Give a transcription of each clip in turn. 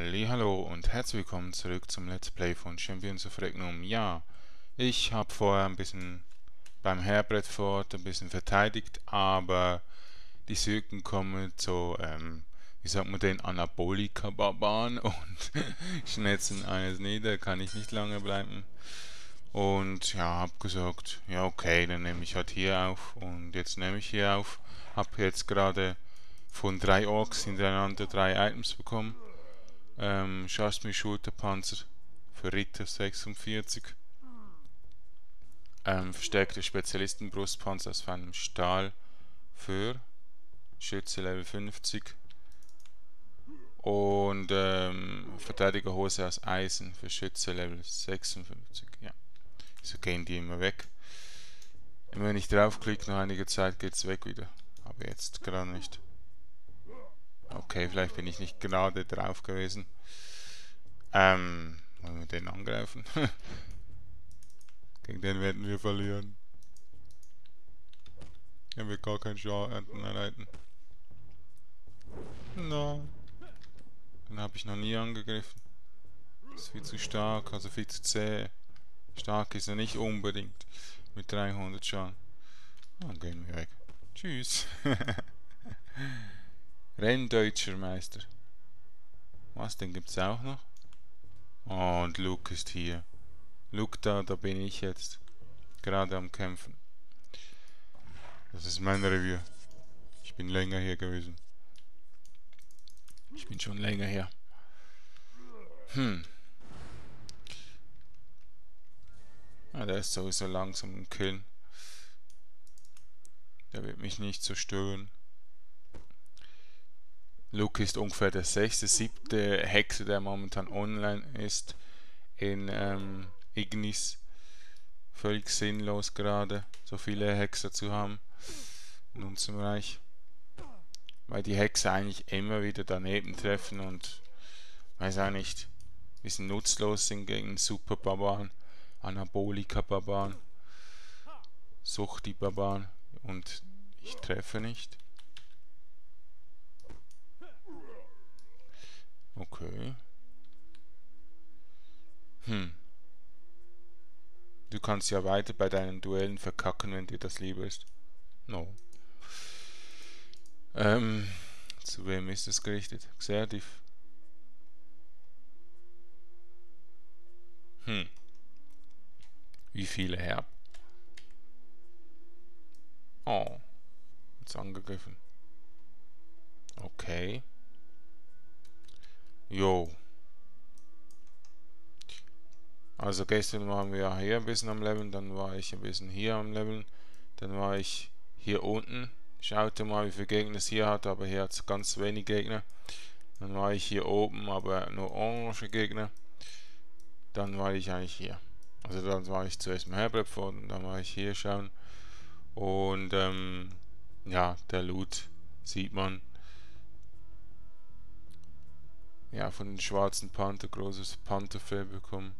Hallo und herzlich willkommen zurück zum Let's Play von Champions of Regnum. Ja, ich habe vorher ein bisschen beim Herbrettfort ein bisschen verteidigt, aber die Türken kommen zu, wie sagt man den, Anabolika-Barbaren und schnetzen eines nieder, kann ich nicht lange bleiben. Und ja, hab gesagt, ja okay, dann nehme ich halt hier auf und jetzt nehme ich hier auf. Hab jetzt gerade von 3 Orks hintereinander 3 Items bekommen. Schulterpanzer für Ritter 46. Verstärkte Spezialistenbrustpanzer aus feinem Stahl für Schütze Level 50. Und Verteidigerhose aus Eisen für Schütze Level 56. Ja. So gehen die immer weg. Immer wenn ich draufklicke, nach einiger Zeit geht es weg wieder. Aber jetzt gerade nicht. Okay, vielleicht bin ich nicht gerade drauf gewesen. Wollen wir den angreifen? Gegen den werden wir verlieren. Er wird gar keinen Schaden erleiden. Nein. Den habe ich noch nie angegriffen. Ist viel zu stark, also viel zu zäh. Stark ist er nicht unbedingt. Mit 300 Schaden. Dann gehen wir weg. Tschüss. Renndeutscher Meister. Was, den gibt's auch noch? Oh, und Luke ist hier. Luke, da bin ich jetzt. Gerade am Kämpfen. Das ist mein Review. Ich bin länger hier gewesen. Ich bin schon länger hier. Ah, der ist sowieso langsam im Killen. Der wird mich nicht so stören. Luke ist ungefähr der 6., 7. Hexer, der momentan online ist in Ignis. Völlig sinnlos gerade, so viele Hexer zu haben in unserem Reich. Weil die Hexer eigentlich immer wieder daneben treffen und weiß auch nicht, ein bisschen nutzlos sind gegen Super-Barbaren, Anabolika-Barbaren, Suchti-Barbaren und ich treffe nicht. Okay. Du kannst ja weiter bei deinen Duellen verkacken, wenn dir das lieber ist. No. Zu wem ist es gerichtet? Xerdiv. Wie viele Herb? Oh. Jetzt angegriffen. Okay. Jo. Also gestern waren wir ja hier ein bisschen am Leveln, dann war ich ein bisschen hier am Leveln, dann war ich hier unten. Schaute mal, wie viele Gegner es hier hat, aber hier hat es ganz wenig Gegner. Dann war ich hier oben, aber nur orange Gegner. Dann war ich eigentlich hier. Also dann war ich zuerst im Herbrettfort und dann war ich hier schauen. Und ja, der Loot sieht man. Ja, von den schwarzen Panther, großes Pantherfell bekommen.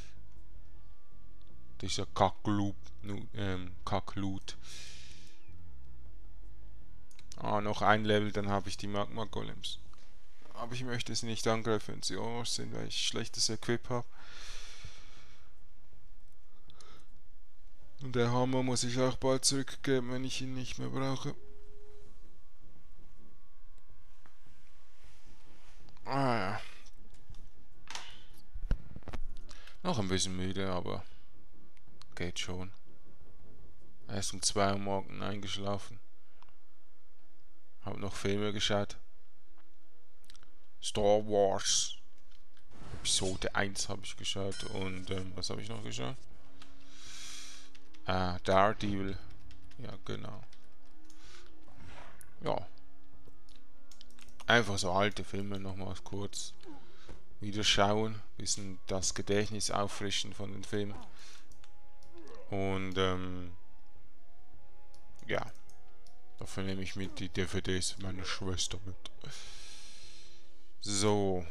Dieser Kackloot. Ah, noch ein Level, dann habe ich die Magma Golems. Aber ich möchte sie nicht angreifen, wenn sie orange sind, weil ich schlechtes Equip habe. Und der Hammer muss ich auch bald zurückgeben, wenn ich ihn nicht mehr brauche. Ah ja. Noch ein bisschen müde, aber geht schon. Erst um 2 Uhr morgens eingeschlafen. Hab noch Filme geschaut. Star Wars Episode 1 habe ich geschaut und was habe ich noch geschaut? Daredevil. Ja, genau. Ja. Einfach so alte Filme nochmals kurz wieder schauen. Bisschen das Gedächtnis auffrischen von den Filmen. Und ja. Dafür nehme ich mit die DVDs meiner Schwester mit. So.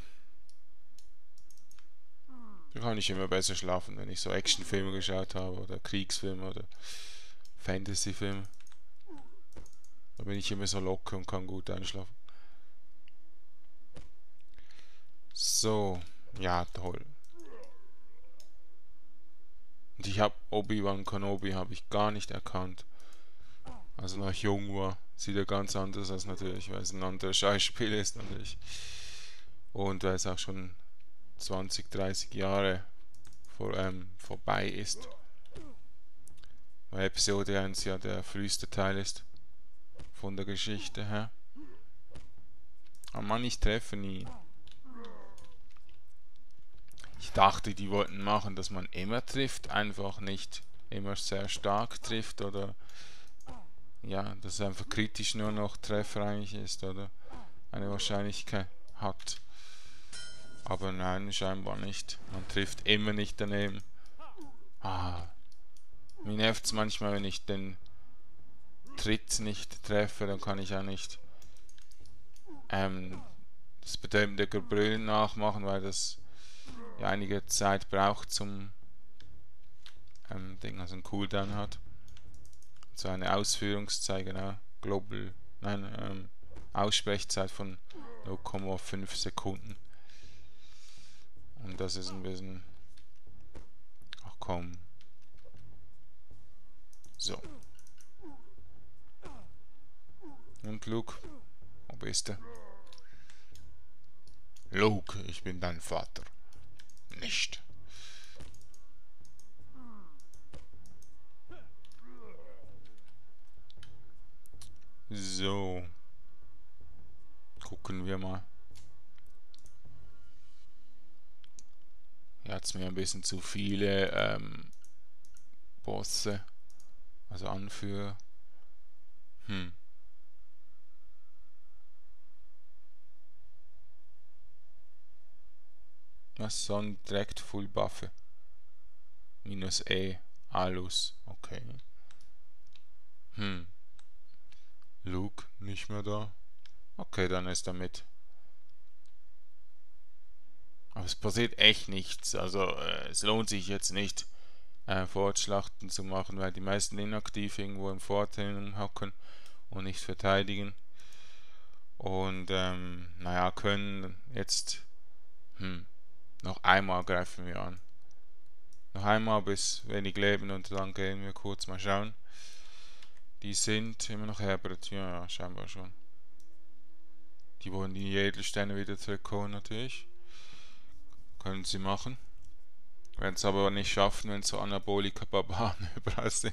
Da kann ich immer besser schlafen, wenn ich so Actionfilme geschaut habe oder Kriegsfilme oder Fantasyfilme. Da bin ich immer so locker und kann gut einschlafen. So, ja, toll. Und ich habe Obi-Wan Kenobi habe ich gar nicht erkannt. Also noch jung war. Sieht er ganz anders aus natürlich, weil es ein anderes Schauspiel ist natürlich. Und weil es auch schon 20, 30 Jahre vorbei ist. Weil Episode 1 ja der früheste Teil ist. Von der Geschichte her. Aber Mann, ich treffe nie. Ich dachte, die wollten machen, dass man immer trifft, einfach nicht immer sehr stark trifft oder ja, dass es einfach kritisch nur noch Treffer eigentlich ist oder eine Wahrscheinlichkeit hat. Aber nein, scheinbar nicht. Man trifft immer nicht daneben. Ah, mir nervt es manchmal, wenn ich den Tritt nicht treffe, dann kann ich auch nicht das bedeutende Gebrüllen nachmachen, weil das ja einige Zeit braucht zum Ding, also ein Cooldown hat. So eine Ausführungszeit, genau, Aussprechzeit von 0,5 Sekunden. Und das ist ein bisschen... Ach komm. So. Und Luke, wo bist du? Luke, ich bin dein Vater. Nicht. So. Gucken wir mal. Hier hat es mir ein bisschen zu viele Bosse. Also Anführer. Was sollen direkt Full Buffe? Minus E. Alus. Okay. Luke nicht mehr da. Okay, dann ist er mit. Aber es passiert echt nichts. Also es lohnt sich jetzt nicht, Fortschlachten zu machen, weil die meisten inaktiv irgendwo im Vorteil hocken und nicht verteidigen. Und naja, können jetzt noch einmal greifen wir an. Noch einmal bis wenig Leben und dann gehen wir kurz mal schauen. Die sind immer noch Herbert, ja, scheinbar schon. Die wollen die Edelsteine wieder zurückholen natürlich. Können sie machen. Werden es aber nicht schaffen, wenn so Anabolika-Barbaren überall sind.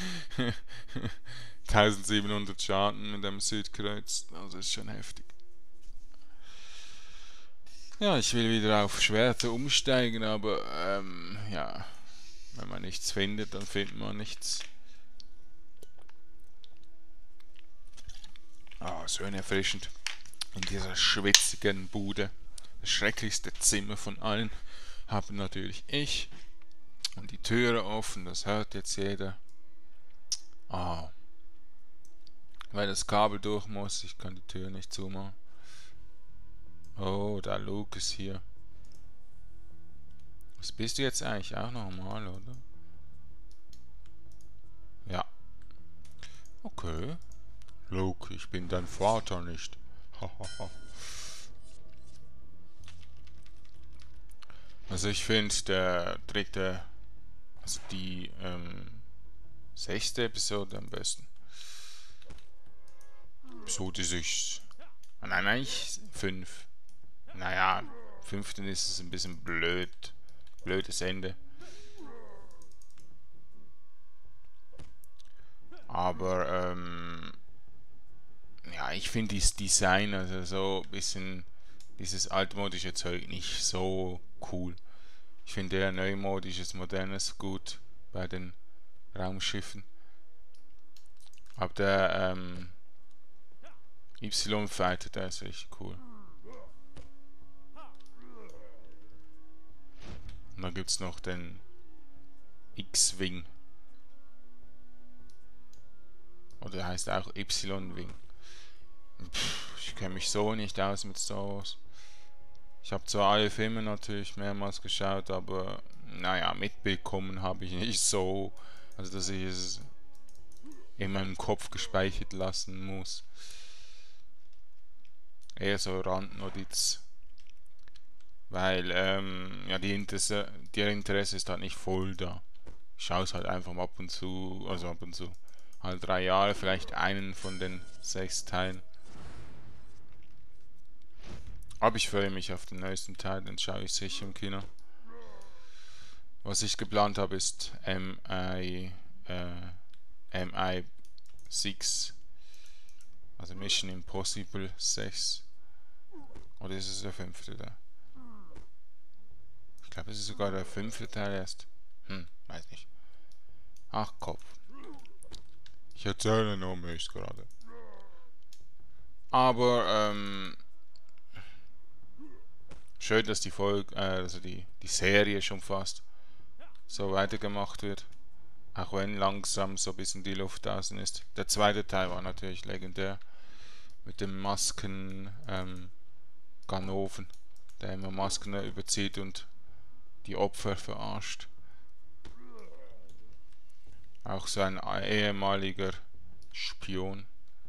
1700 Schaden mit dem Südkreuz, also ist schon heftig. Ja, ich will wieder auf Schwerter umsteigen, aber ja, wenn man nichts findet, dann findet man nichts. Ah, schön erfrischend. In dieser schwitzigen Bude. Das schrecklichste Zimmer von allen habe natürlich ich. Und die Türe offen, das hört jetzt jeder. Ah. Weil das Kabel durch muss, ich kann die Tür nicht zumachen. Oh, der Luke ist hier. Was bist du jetzt eigentlich? Auch normal, oder? Ja. Okay. Luke, ich bin dein Vater nicht. Hahaha. Also ich finde der dritte, also die 6. Episode am besten. Episode 6. Nein, eigentlich 5. Naja, 5. ist es ein bisschen blöd. Blödes Ende. Aber ja, ich finde das Design, also so ein bisschen dieses altmodische Zeug nicht so cool. Ich finde eher neumodisches, modernes gut bei den Raumschiffen. Aber der Y-Fighter, der ist richtig cool. Und dann gibt es noch den X-Wing. Oder der heißt auch Y-Wing. Ich kenne mich so nicht aus mit Star Wars. Ich habe zwar alle Filme natürlich mehrmals geschaut, aber naja, mitbekommen habe ich nicht so. Also dass ich es in meinem Kopf gespeichert lassen muss. Eher so Randnotiz. Weil, ja, der Interesse ist halt nicht voll da. Ich schaue es halt einfach ab und zu, also ab und zu. Alle 3 Jahre vielleicht einen von den 6 Teilen. Aber ich freue mich auf den neuesten Teil, den schaue ich sicher im Kino. Was ich geplant habe, ist MI6, also Mission Impossible 6. Oder ist es der 5.? Ich glaube, es ist sogar der 5. Teil erst. Weiß nicht. Ach Kopf. Ich erzähle nur mich gerade. Aber schön, dass die Folge, also die Serie schon fast so weitergemacht wird. Auch wenn langsam so ein bisschen die Luft außen ist. Der zweite Teil war natürlich legendär. Mit dem Masken Ganoven, der immer Masken überzieht und die Opfer verarscht. Auch so ein ehemaliger Spion.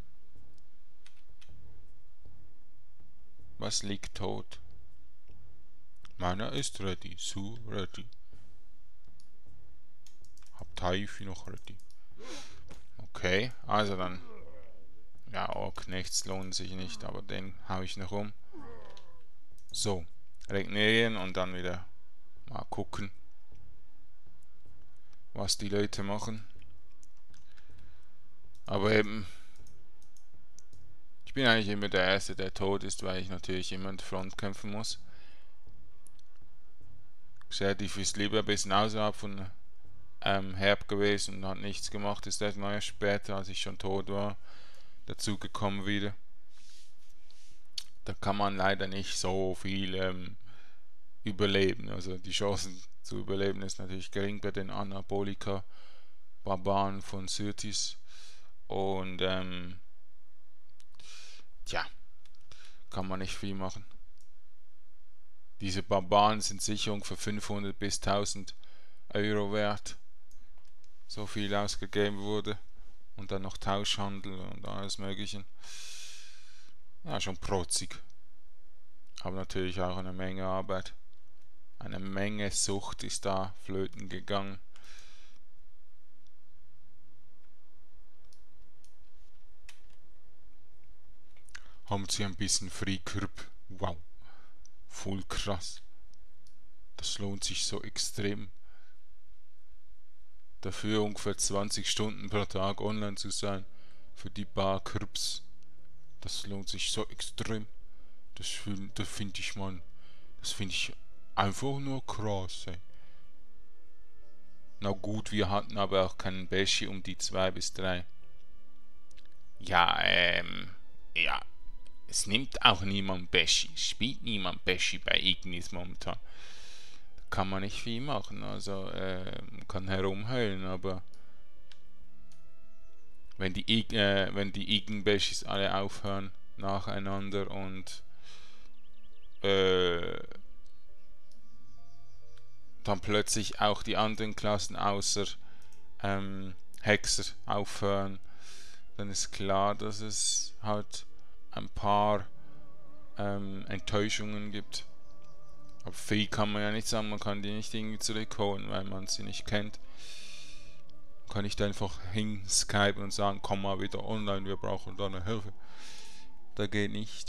Was liegt tot? Meiner ist ready, so ready. Hab Taifi noch ready. Okay, also dann. Ja, oh, Knechts lohnen sich nicht, aber den hau ich noch um. So, regenerieren und dann wieder mal gucken, was die Leute machen. Aber eben, ich bin eigentlich immer der Erste, der tot ist, weil ich natürlich immer in der Front kämpfen muss. Sheriff ist lieber ein bisschen außerhalb von Herb gewesen und hat nichts gemacht, ist erst mal später, als ich schon tot war, dazugekommen wieder. Da kann man leider nicht so viel überleben. Also die Chancen zu überleben ist natürlich gering bei den Anabolika-Barbaren von Syrtis. Und tja, kann man nicht viel machen. Diese Barbaren sind sicher ungefähr 500 bis 1000 Euro wert. So viel ausgegeben wurde. Und dann noch Tauschhandel und alles Mögliche. Ja, schon protzig. Aber natürlich auch eine Menge Arbeit. Eine Menge Sucht ist da flöten gegangen. Haben sie ein bisschen Freikörper. Wow. Voll krass. Das lohnt sich so extrem. Dafür ungefähr 20 Stunden pro Tag online zu sein. Für die paar Kürbs. Das lohnt sich so extrem. Das finde ich, man. Das finde ich einfach nur krass, ey. Na gut, wir hatten aber auch keinen Beshi um die 2 bis 3. Ja, ja. Es nimmt auch niemand Beshi. Es spielt niemand Beshi bei Ignis momentan. Da kann man nicht viel machen. Also, man kann herumheulen, aber wenn die Igen-Beshis alle aufhören nacheinander und dann plötzlich auch die anderen Klassen außer Hexer aufhören, dann ist klar, dass es halt ein paar Enttäuschungen gibt. Aber viel kann man ja nicht sagen, man kann die nicht irgendwie zurückholen, weil man sie nicht kennt. Man kann nicht einfach hinskypen und sagen, komm mal wieder online, wir brauchen deine Hilfe. Das geht nicht.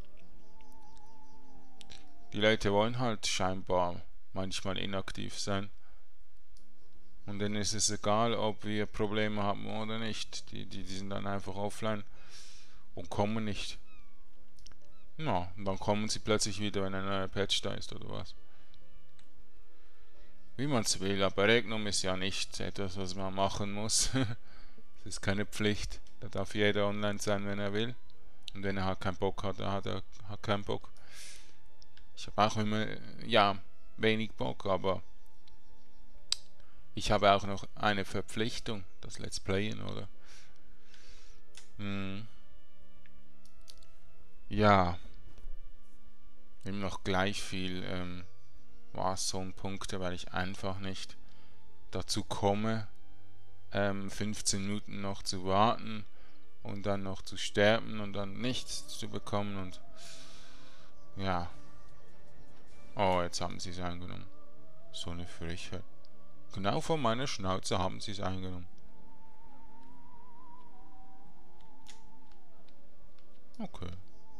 Die Leute wollen halt scheinbar manchmal inaktiv sein. Und dann ist es egal, ob wir Probleme haben oder nicht. Die sind dann einfach offline und kommen nicht. Ja, und dann kommen sie plötzlich wieder, wenn ein neuer Patch da ist oder was. Wie man es will, aber Regnum ist ja nicht etwas, was man machen muss. Es ist keine Pflicht. Da darf jeder online sein, wenn er will. Und wenn er halt keinen Bock hat, dann hat er halt keinen Bock. Ich habe auch immer, ja, wenig Bock, aber ich habe auch noch eine Verpflichtung, das Let's Playen, oder? Ja, immer noch gleich viel Warzone-Punkte, weil ich einfach nicht dazu komme, 15 Minuten noch zu warten und dann noch zu sterben und dann nichts zu bekommen und ja. Oh, jetzt haben sie es eingenommen. So eine Frechheit. Genau vor meiner Schnauze haben sie es eingenommen. Okay.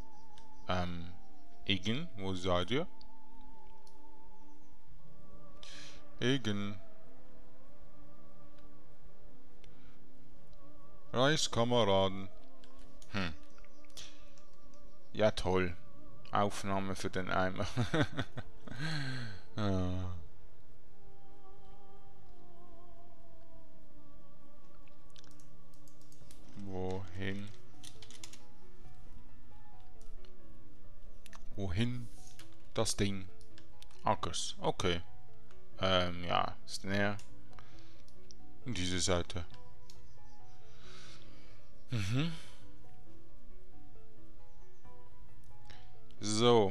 Igen, wo seid ihr? Igen. Reichskameraden. Hm. Ja, toll. Aufnahme für den Eimer. Ja. Wohin? Wohin? Das Ding. Ackers. Okay. Ja, ist näher. Und diese Seite. Mhm. So.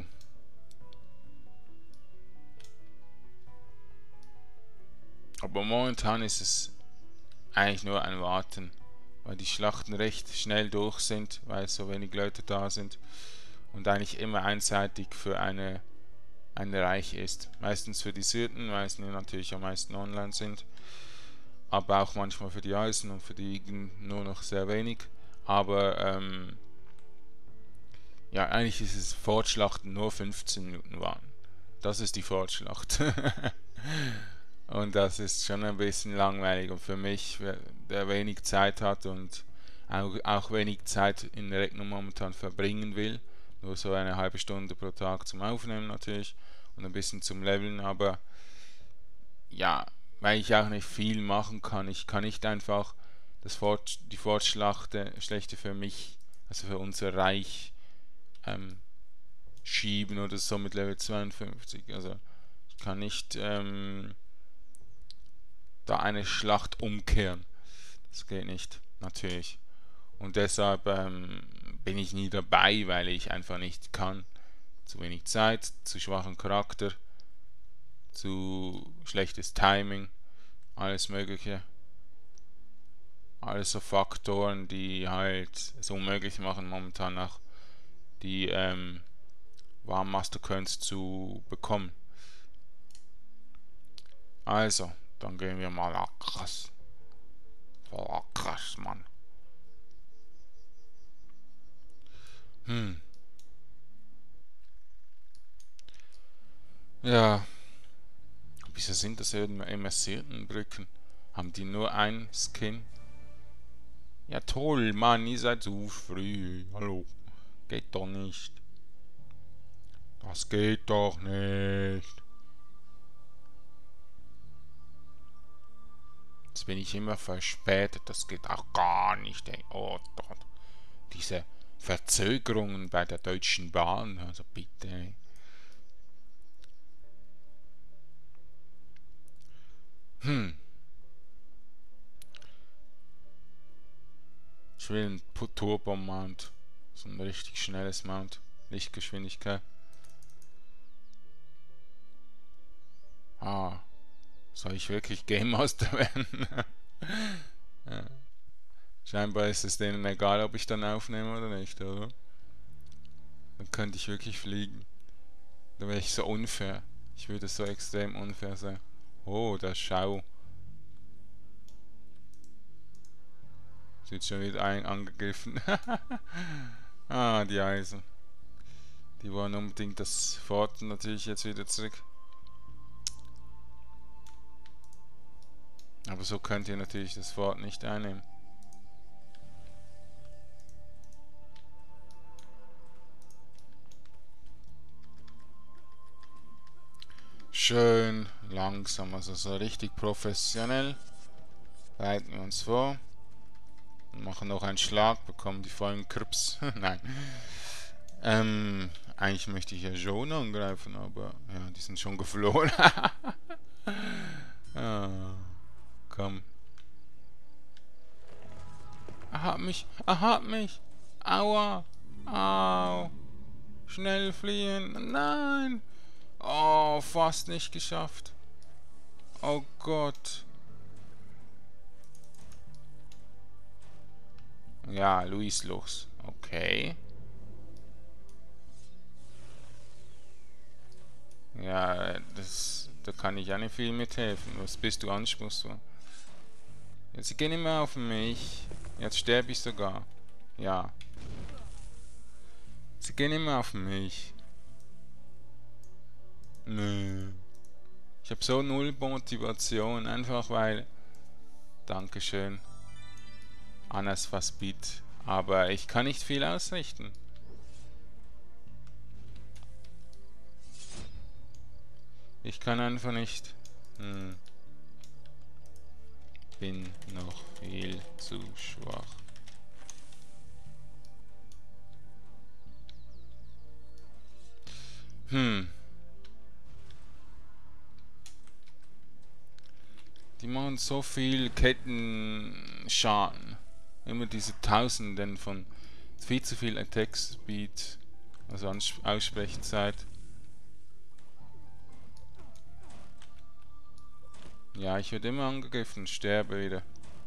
Aber momentan ist es eigentlich nur ein Warten, weil die Schlachten recht schnell durch sind, weil so wenig Leute da sind und eigentlich immer einseitig für ein Reich ist. Meistens für die Süden, weil sie natürlich am meisten online sind, aber auch manchmal für die Eisen und für die Igen nur noch sehr wenig. Aber ja, eigentlich ist es Fortschlachten nur 15 Minuten waren. Das ist die Fortschlacht. Und das ist schon ein bisschen langweilig und für mich, der wenig Zeit hat und auch wenig Zeit in Regnum momentan verbringen will, nur so eine halbe Stunde pro Tag zum Aufnehmen natürlich und ein bisschen zum Leveln, aber ja, weil ich auch nicht viel machen kann, ich kann nicht einfach die Fortschlechte für mich, also für unser Reich, ähm, schieben oder so mit Level 52, also ich kann nicht da eine Schlacht umkehren. Das geht nicht, natürlich. Und deshalb bin ich nie dabei, weil ich einfach nicht kann. Zu wenig Zeit, zu schwachen Charakter, zu schlechtes Timing, alles Mögliche. Alles so Faktoren, die halt es unmöglich machen, momentan auch die Warm Master Coins zu bekommen. Also, dann gehen wir mal Akras. Oh, krass, Mann. Hm. Ja, wieso sind das immer Brücken? Haben die nur ein Skin? Ja toll, Mann, ihr seid zu früh. Hallo. Geht doch nicht. Das geht doch nicht. Jetzt bin ich immer verspätet. Das geht auch gar nicht, ey. Oh Gott. Diese Verzögerungen bei der Deutschen Bahn. Also bitte, ey. Hm. Ich will ein Turbo-Mount. So ein richtig schnelles Mount. Lichtgeschwindigkeit. Ah. Soll ich wirklich Game Master werden? Ja. Scheinbar ist es denen egal, ob ich dann aufnehme oder nicht, oder? Dann könnte ich wirklich fliegen. Dann wäre ich so unfair. Ich würde so extrem unfair sein. Oh, das Schau. Sieht schon wieder angegriffen. Ah, die Eisen. Die wollen unbedingt das Fort natürlich jetzt wieder zurück. Aber so könnt ihr natürlich das Fort nicht einnehmen. Schön langsam, also so richtig professionell. Bereiten wir uns vor. Machen noch einen Schlag, bekommen die vollen Krips. Nein. Eigentlich möchte ich ja schon angreifen, aber ja, die sind schon geflohen. Ah, komm. Er hat mich, er hat mich. Aua. Au. Schnell fliehen. Nein. Oh, fast nicht geschafft. Oh Gott. Ja, Luis los. Okay. Ja, Ja, da kann ich auch nicht viel mithelfen. Was bist du anspruchsvoll? Ja, sie gehen immer auf mich. Jetzt sterbe ich sogar. Ja. Sie gehen immer auf mich. Nö. Ich habe so null Motivation, einfach weil... Dankeschön. Anas Fassbit. Aber ich kann nicht viel ausrichten. Ich kann einfach nicht. Bin noch viel zu schwach. Die machen so viel Kettenschaden. Immer diese Tausenden von viel zu viel Attack Speed, also Aussprechzeit. Ja, ich werde immer angegriffen, sterbe wieder.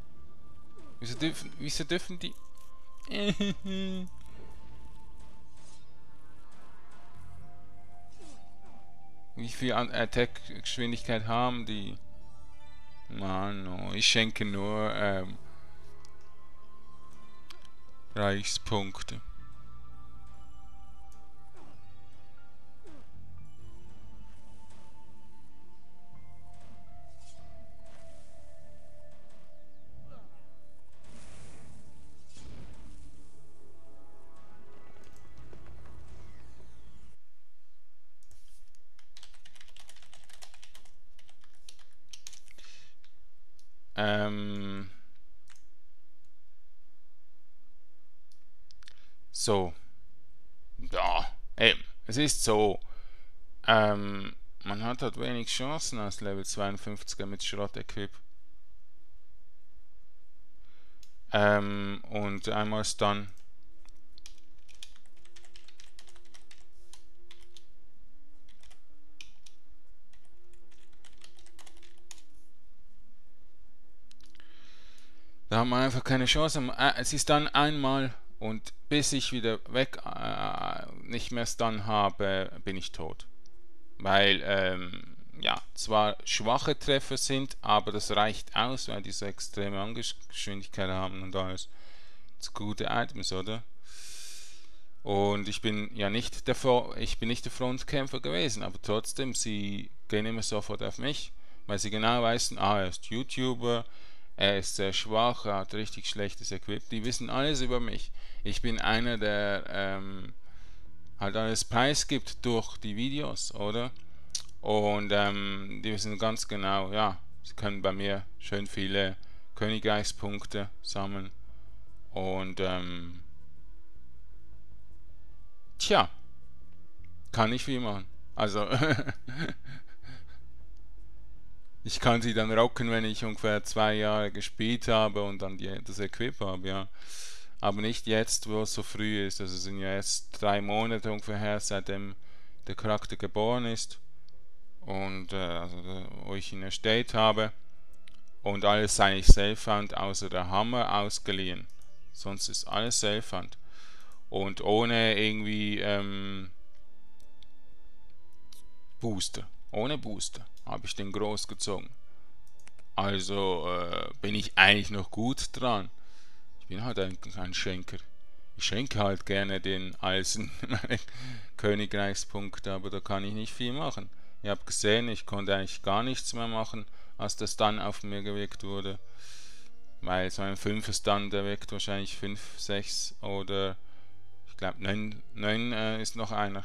Wieso dürfen die... Wie viel Attack-Geschwindigkeit haben die? Mann, no, ich schenke nur Reichspunkte. So. Ja, eben. Es ist so. Man hat halt wenig Chancen als Level 52er mit Schrott-Equip. Und einmal Stun. Da haben wir einfach keine Chance. Es ist dann einmal und bis ich wieder nicht mehr Stun habe, bin ich tot. Weil, ja, zwar schwache Treffer sind, aber das reicht aus, weil die so extreme Angriffsgeschwindigkeit haben und alles. Das gute Items, oder? Und ich bin ja nicht der Frontkämpfer gewesen, aber trotzdem, sie gehen immer sofort auf mich, weil sie genau wissen, er ist YouTuber, er ist sehr schwach, er hat richtig schlechtes Equip, die wissen alles über mich. Ich bin einer, der halt alles preisgibt durch die Videos, oder? Und die wissen ganz genau, ja, sie können bei mir schön viele Königreichspunkte sammeln. Und tja, kann ich viel machen. Also, ich kann sie dann rocken, wenn ich ungefähr 2 Jahre gespielt habe und dann das Equip habe, ja. Aber nicht jetzt, wo es so früh ist. Also es sind ja jetzt 3 Monate ungefähr her, seitdem der Charakter geboren ist. Und also, wo ich ihn erstellt habe. Und alles eigentlich Self-Found, außer der Hammer ausgeliehen. Sonst ist alles Self-Found. Und ohne irgendwie Booster. Ohne Booster habe ich den groß gezogen. Also bin ich eigentlich noch gut dran. Ich bin halt ein Schenker. Ich schenke halt gerne den Eisen meine Königreichspunkte, aber da kann ich nicht viel machen. Ihr habt gesehen, ich konnte eigentlich gar nichts mehr machen, als das dann auf mir gewirkt wurde. Weil so ein 5er Stun, der wirkt wahrscheinlich 5, 6 oder ich glaube 9 ist noch einer.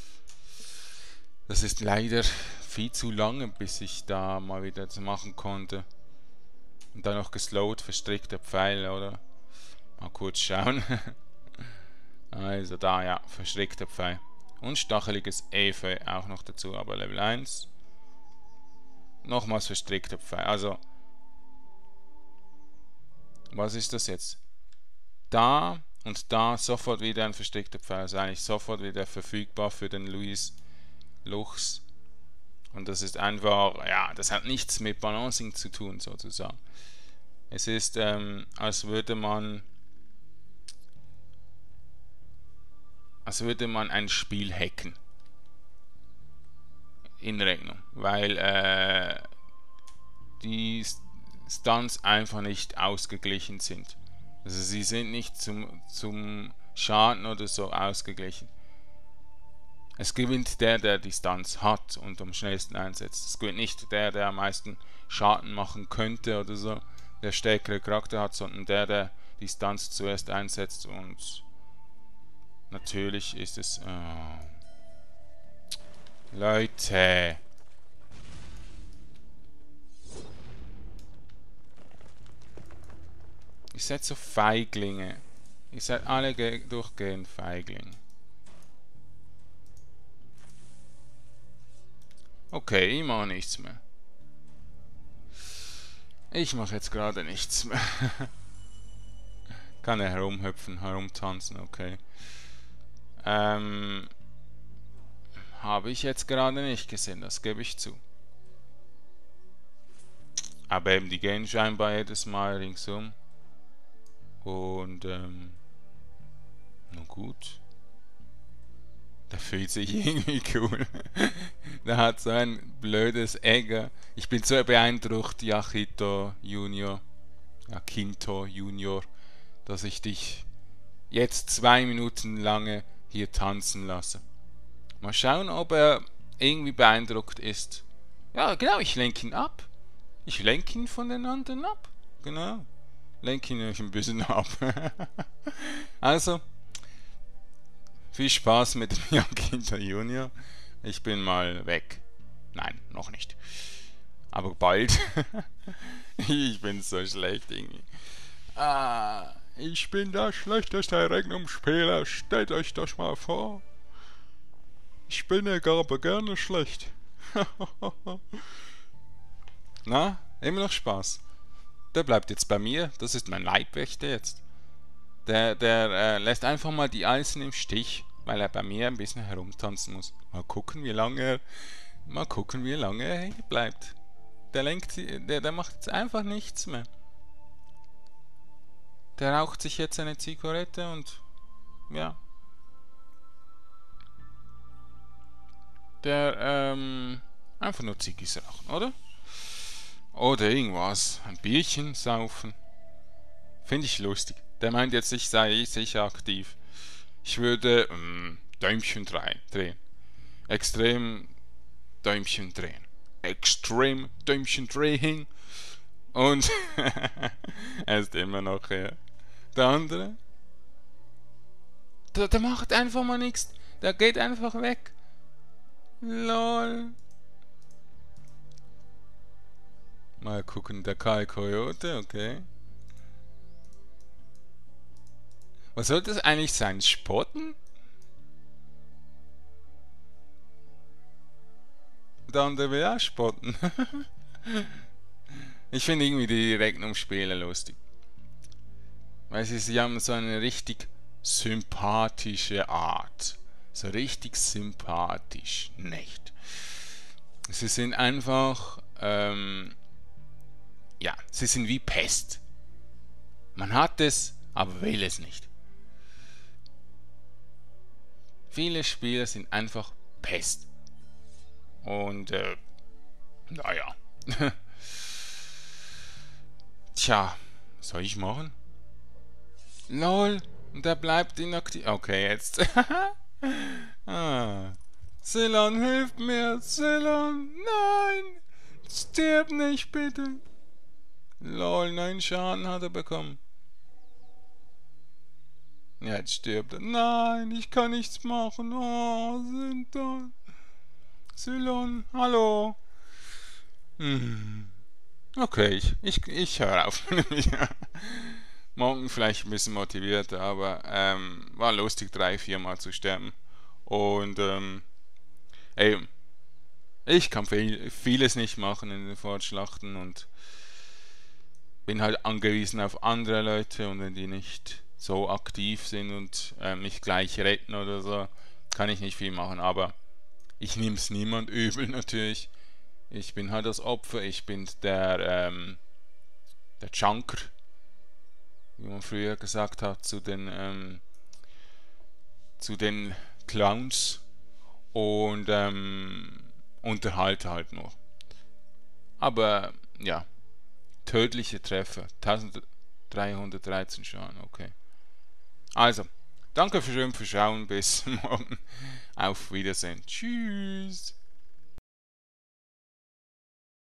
Das ist leider viel zu lange, bis ich da mal wieder das machen konnte. Und dann noch geslowt, verstrickter Pfeil, oder? Mal kurz schauen. Also da, ja, verstrickter Pfeil. Und stacheliges Efeu auch noch dazu, aber Level 1. Nochmals verstrickter Pfeil. Also, was ist das jetzt? Da und da sofort wieder ein verstrickter Pfeil. Also eigentlich sofort wieder verfügbar für den Luis Luchs. Und das ist einfach, ja, das hat nichts mit Balancing zu tun, sozusagen. Es ist, als würde man ein Spiel hacken. in Rechnung, weil die Stunts einfach nicht ausgeglichen sind. Also sie sind nicht zum Schaden oder so ausgeglichen. Es gewinnt der die Stunts hat und am schnellsten einsetzt. Es gewinnt nicht der am meisten Schaden machen könnte oder so, der stärkere Charakter hat, sondern der die Stunts zuerst einsetzt. Und natürlich ist es... Leute... Ihr seid so Feiglinge. Ihr seid alle durchgehend Feiglinge. Okay, ich mache nichts mehr. Ich mache jetzt gerade nichts mehr. Kann er herumhüpfen, herumtanzen, okay. Habe ich jetzt gerade nicht gesehen, das gebe ich zu. Aber eben, die gehen scheinbar jedes Mal ringsum. Und, nun gut. Der fühlt sich irgendwie cool. Der hat so ein blödes Ego. Ich bin so beeindruckt, Jacinto Junior, dass ich dich jetzt 2 Minuten lange hier tanzen lasse. Mal schauen, ob er irgendwie beeindruckt ist. Ja, genau, ich lenke ihn ab. Ich lenke ihn von den anderen ab. Genau. Lenke ihn euch ein bisschen ab. Also, viel Spaß mit dem Jacinto Junior. Ich bin mal weg. Nein, noch nicht. Aber bald. Ich bin so schlecht irgendwie. Ich bin der schlechteste Regnum-Spieler. Stellt euch das mal vor. Ich bin ja gar gerne schlecht. Na, immer noch Spaß. Der bleibt jetzt bei mir. Das ist mein Leibwächter jetzt. Der lässt einfach mal die Eisen im Stich, weil er bei mir ein bisschen herumtanzen muss. Mal gucken, wie lange er hängen bleibt. Der macht jetzt einfach nichts mehr. Der raucht sich jetzt eine Zigarette und ja. Der einfach nur Ziggis rauchen, oder? Oder irgendwas. Ein Bierchen saufen. Finde ich lustig. Der meint jetzt, ich sei sicher aktiv. Ich würde Däumchen drehen. Extrem Däumchen drehen. Extrem Däumchen drehen. Und er ist immer noch her. Der andere, der macht einfach mal nichts. Der geht einfach weg. Lol. Mal gucken, der Kai Coyote, okay. Was soll das eigentlich sein? Spotten? Der andere will auch spotten. Ich finde irgendwie die Rechnungsspiele lustig. Weil sie haben so eine richtig sympathische Art. So richtig sympathisch. Nicht. Sie sind einfach, ja, sie sind wie Pest. Man hat es, aber will es nicht. Viele Spieler sind einfach Pest. Und, naja. Tja, was soll ich machen? LOL, und der bleibt inaktiv. Okay, jetzt. Ceylon, hilf mir! Ceylon, nein! Stirb nicht, bitte! LOL, 9 Schaden hat er bekommen. Ja, jetzt stirbt er. Nein, ich kann nichts machen. Oh, Sinton. Ceylon, hallo. Okay, ich höre auf. Morgen vielleicht ein bisschen motivierter, aber war lustig, 3-4 Mal zu sterben. Und ey, ich kann vieles nicht machen in den Fortschlachten und bin halt angewiesen auf andere Leute, und wenn die nicht so aktiv sind und mich gleich retten oder so, kann ich nicht viel machen, aber ich nehme es niemand übel natürlich. Ich bin halt das Opfer, ich bin der Junker, wie man früher gesagt hat, zu den Clowns. Und unterhalte halt nur. Aber ja, tödliche Treffer. 1313 Schaden, okay. Also, danke schön fürs Schauen, bis morgen. Auf Wiedersehen. Tschüss.